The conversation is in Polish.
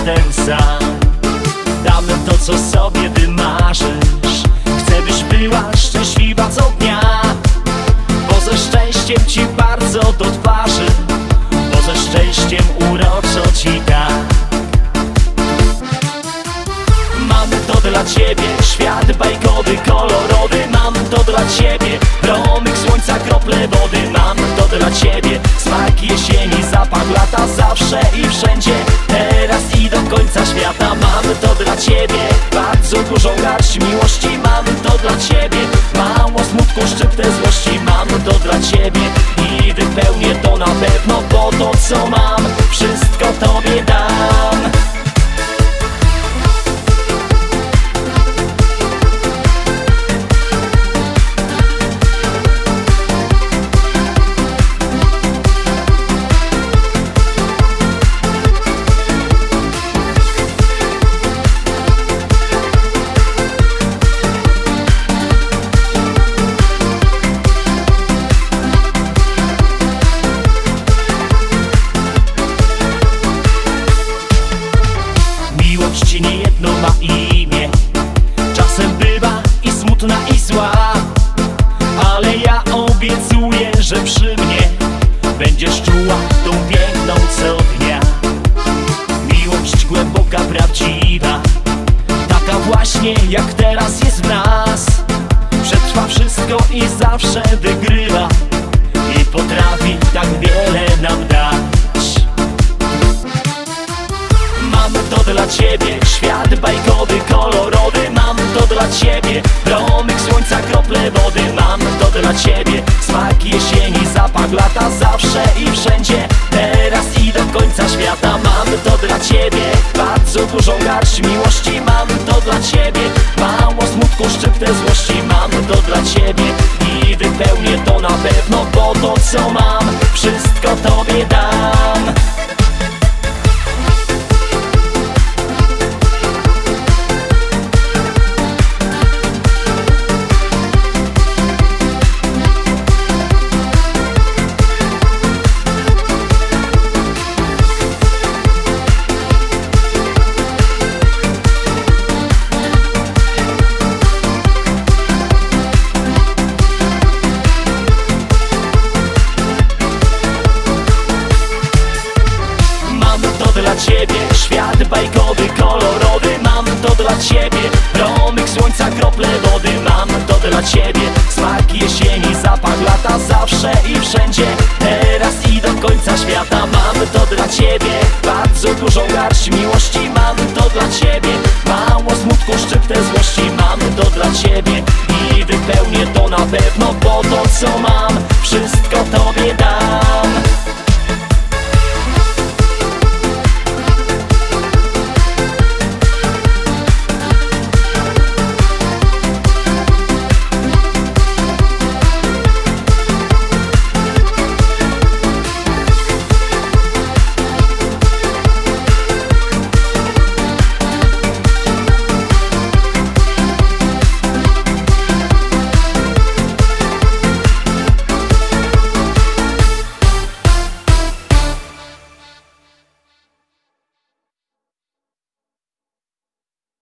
jestem sam. Dam to, co sobie wymarzysz. Chcę, byś była szczęśliwa co dnia, bo ze szczęściem ci bardzo do twarzy, bo ze szczęściem uroczo ci tak. Mam to dla ciebie, świat bajkowy, kolorowy. Mam to dla ciebie, promyk słońca, krople wody. Mam to dla ciebie, smak jesieni, zapach lata, zawsze i wszędzie, teraz i do końca świata. Mam to dla ciebie, bardzo dużą garść miłości. Mam to dla ciebie, mało smutku, szczyptę złości. Mam to dla ciebie i wypełnię to na pewno, bo to co mam, wszystko tobie dam. Miłość niejedno ma imię, czasem bywa i smutna i zła, ale ja obiecuję, że przy mnie będziesz czuła tą piękną co dnia. Miłość głęboka, prawdziwa, taka właśnie jak teraz jest w nas. Przetrwa wszystko i zawsze wygrywa i potrafi tak wiele nam dać. Mam to dla ciebie, świat bajkowy, kolorowy. Mam to dla ciebie, promyk słońca, krople wody. Mam to dla ciebie, smak jesieni, zapach lata, zawsze i wszędzie, teraz i do końca świata. Mam to dla ciebie, bardzo dużą garść miłości. Mam to dla ciebie, mało smutku, szczyptę złości. Mam to dla ciebie i wypełnię to na pewno, bo to co mam, wszystko tobie dam. Dla ciebie, świat bajkowy, kolorowy. Mam to dla ciebie, promyk słońca, krople wody. Mam to dla ciebie, smak jesieni, zapach lata, zawsze i wszędzie, teraz i do końca świata. Mam to dla ciebie, bardzo dużą garść miłości. Mam to dla ciebie, mało smutku, szczyptę złości. Mam to dla ciebie i wypełnię to na pewno, bo to co mam,